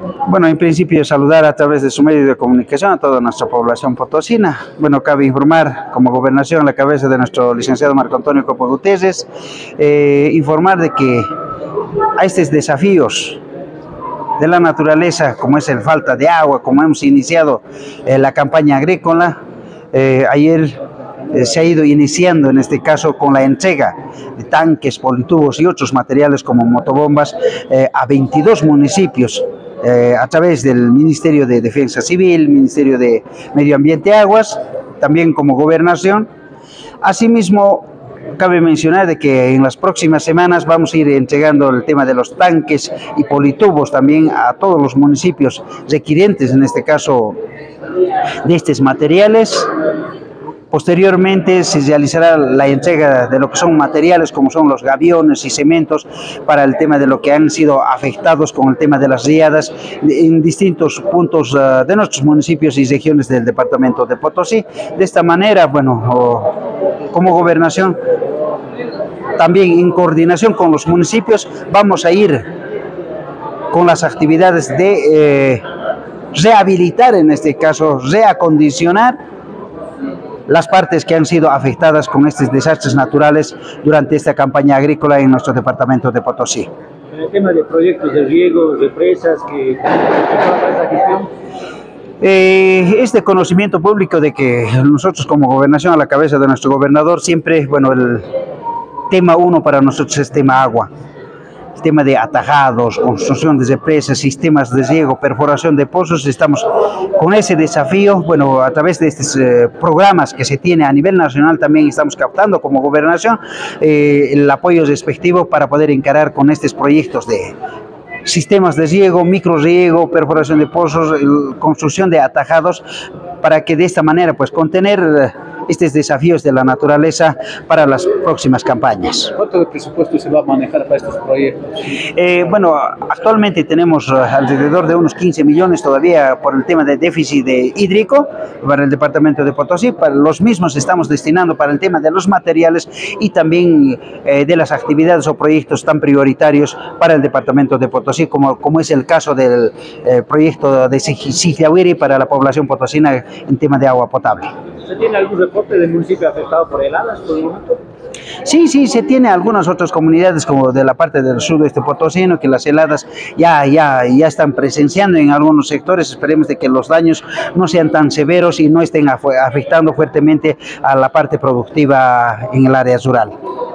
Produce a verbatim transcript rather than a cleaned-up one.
Bueno, en principio saludar a través de su medio de comunicación a toda nuestra población potosina. Bueno, cabe informar como gobernación a la cabeza de nuestro licenciado Marco Antonio Copo Gutiérrez, eh, informar de que a estos desafíos de la naturaleza, como es el falta de agua, como hemos iniciado eh, la campaña agrícola, eh, ayer eh, se ha ido iniciando en este caso con la entrega de tanques, politubos y otros materiales como motobombas eh, a veintidós municipios eh, a través del Ministerio de Defensa Civil, Ministerio de Medio Ambiente y Aguas, también como gobernación. Asimismo, cabe mencionar de que en las próximas semanas vamos a ir entregando el tema de los tanques y politubos también a todos los municipios requirientes, en este caso, de estos materiales. Posteriormente se realizará la entrega de lo que son materiales como son los gaviones y cementos para el tema de lo que han sido afectados con el tema de las riadas en distintos puntos uh, de nuestros municipios y regiones del departamento de Potosí. De esta manera, bueno, oh, como gobernación, también en coordinación con los municipios, vamos a ir con las actividades de eh, rehabilitar, en este caso, reacondicionar las partes que han sido afectadas con estos desastres naturales durante esta campaña agrícola en nuestro departamento de Potosí. En el tema de proyectos de riego, represas, que para esta gestión. Eh, este conocimiento público de que nosotros como gobernación a la cabeza de nuestro gobernador siempre, bueno, el tema uno para nosotros es tema agua. Tema de atajados, construcción de represas, sistemas de riego, perforación de pozos. Estamos con ese desafío, bueno, a través de estos eh, programas que se tiene a nivel nacional, también estamos captando como gobernación eh, el apoyo respectivo para poder encarar con estos proyectos de sistemas de riego, micro riego, perforación de pozos, construcción de atajados, para que de esta manera pues contener eh, estos desafíos de la naturaleza para las próximas campañas. ¿Cuánto de presupuesto se va a manejar para estos proyectos? Eh, bueno, actualmente tenemos uh, alrededor de unos quince millones todavía por el tema de déficit de hídrico para el departamento de Potosí. Para los mismos estamos destinando para el tema de los materiales y también eh, de las actividades o proyectos tan prioritarios para el departamento de Potosí, como, como es el caso del eh, proyecto de Sigiawiri para la población potosina en tema de agua potable. ¿Se tiene algún reporte del municipio afectado por heladas por el momento? Sí, sí, se tiene algunas otras comunidades como de la parte del sudoeste potosino que las heladas ya, ya, ya están presenciando en algunos sectores. Esperemos de que los daños no sean tan severos y no estén afectando fuertemente a la parte productiva en el área rural.